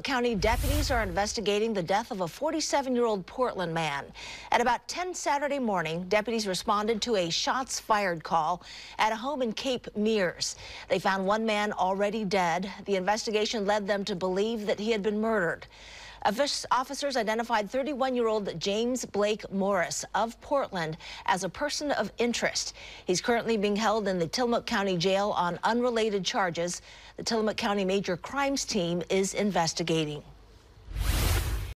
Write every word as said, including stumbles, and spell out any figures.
County deputies are investigating the death of a forty-seven-year-old Portland man. At about ten Saturday morning, deputies responded to a shots fired call at a home in Cape Meares. They found one man already dead. The investigation led them to believe that he had been murdered. Officers identified thirty-one-year-old James Blake Morris of Portland as a person of interest. He's currently being held in the Tillamook County Jail on unrelated charges. The Tillamook County Major Crimes Team is investigating.